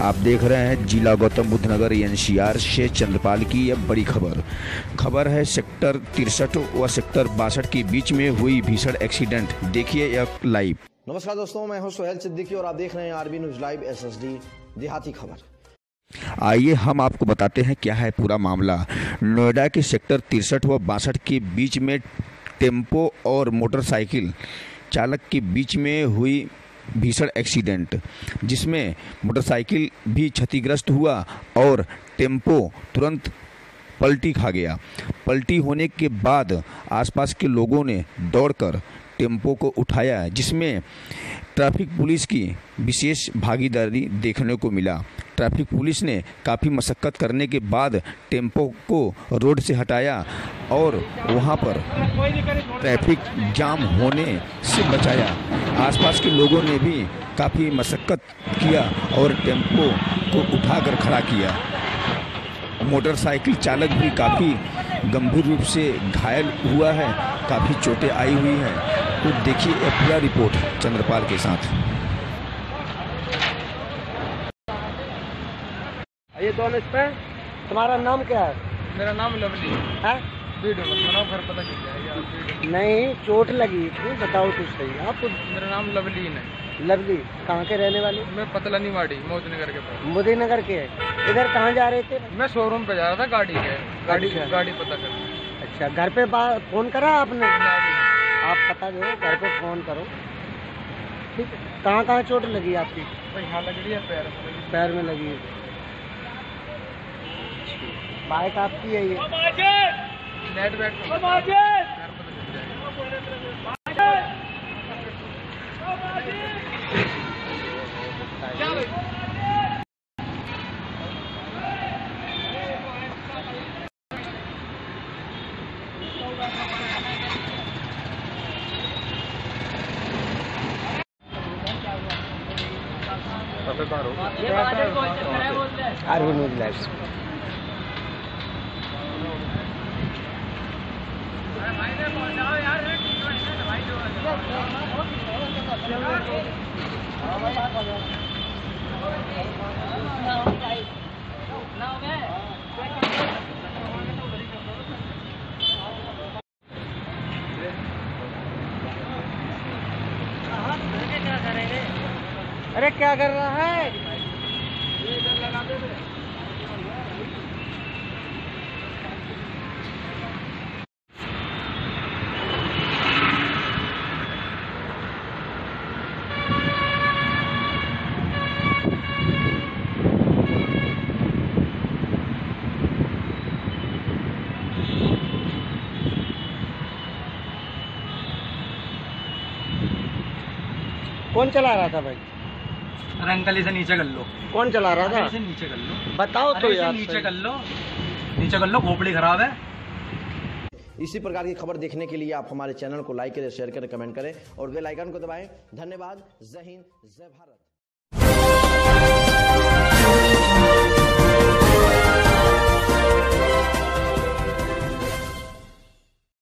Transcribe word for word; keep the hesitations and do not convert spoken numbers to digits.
आप देख रहे हैं जिला गौतम बुद्ध नगर एनसीआर से चंद्रपाल की यह बड़ी खबर खबर है सेक्टर तिरसठ व सेक्टर बासठ के बीच में हुई भीषण एक्सीडेंट। देखिए यह लाइव। नमस्कार दोस्तों, मैं हूं सोहेल सिद्दीकी और आप देख रहे हैं आरबी न्यूज लाइव एसएसडी देहाती खबर। आइए हम आपको बताते हैं क्या है पूरा मामला। नोएडा के सेक्टर तिरसठ व बासठ के बीच में टेम्पो और मोटरसाइकिल चालक के बीच में हुई भीषण एक्सीडेंट, जिसमें मोटरसाइकिल भी क्षतिग्रस्त हुआ और टेम्पो तुरंत पलटी खा गया। पलटी होने के बाद आसपास के लोगों ने दौड़कर टेम्पो को उठाया, जिसमें ट्रैफिक पुलिस की विशेष भागीदारी देखने को मिला। ट्रैफिक पुलिस ने काफ़ी मशक्कत करने के बाद टेम्पो को रोड से हटाया और वहां पर ट्रैफिक जाम होने से बचाया। आसपास के लोगों ने भी काफ़ी मशक्कत किया और टेम्पो को उठाकर खड़ा किया। मोटरसाइकिल चालक भी काफ़ी गंभीर रूप से घायल हुआ है, काफ़ी चोटें आई हुई हैं। तो देखिए यह पूरा रिपोर्ट चंद्रपाल के साथ। ये दोनों इस पे। तुम्हारा नाम क्या है? मेरा नाम लवली है। नाम घर पता चल जाएगा। नहीं, चोट लगी थी, बताओ तो सही। आप? मेरा नाम लवली है। लवली कहाँ के रहने वाले? मैं पतलानी वाड़ी मोदी नगर के पास। मोदी नगर के। इधर कहाँ जा रहे थे? मैं शोरूम पे जा रहा था गाड़ी के गाड़ी अच्छा। गाड़ी पता कर। अच्छा, घर पे फोन करा आपने? आप पता दो, घर पे फोन करो। ठीक है। कहाँ कहाँ चोट लगी आपकी? यहाँ लग रही है पैर में। पैर में लगी है। बाइक आपकी है ये? नेट बैठ आरबी न्यूज लाइव। अरे क्या कर रहा है? कौन चला रहा था भाई? अरे अंकल इसे नीचे कर लो। कौन चला रहा था? इसे नीचे कर लो। बताओ तो यार। नीचे कर लो, नीचे कर लो, खोपड़ी खराब है। इसी प्रकार की खबर देखने के लिए आप हमारे चैनल को लाइक करें, शेयर करें, कमेंट करें और बेल आइकन को दबाएं। धन्यवाद। जय हिंद, जय भारत।